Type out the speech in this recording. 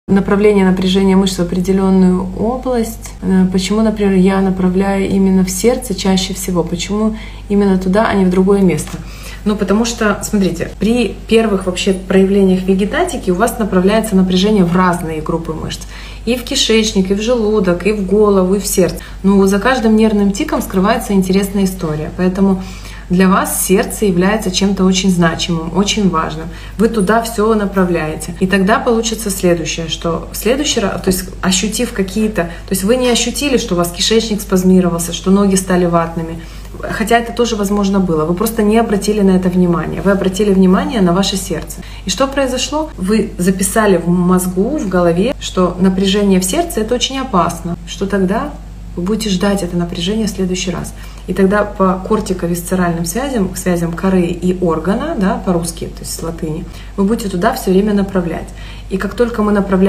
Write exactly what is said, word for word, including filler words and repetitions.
направление напряжения мышц в определенную область. Почему, например, я направляю именно в сердце чаще всего? Почему именно туда, а не в другое место? Ну, потому что, смотрите, при первых вообще проявлениях вегетатики у вас направляется напряжение в разные группы мышц. И в кишечник, и в желудок, и в голову, и в сердце. Но за каждым нервным тиком скрывается интересная история. Поэтому для вас сердце является чем-то очень значимым, очень важным. Вы туда все направляете. И тогда получится следующее, что в следующий раз, то есть ощутив какие-то, то есть вы не ощутили, что у вас кишечник спазмировался, что ноги стали ватными, хотя это тоже возможно было. Вы просто не обратили на это внимание. Вы обратили внимание на ваше сердце. И что произошло? Вы записали в мозгу, в голове, что напряжение в сердце — это очень опасно. Что тогда? Вы будете ждать это напряжение в следующий раз. И тогда по кортиковисцеральным связям, связям коры и органа, да, по-русски, то есть с латыни, вы будете туда все время направлять. И как только мы направляем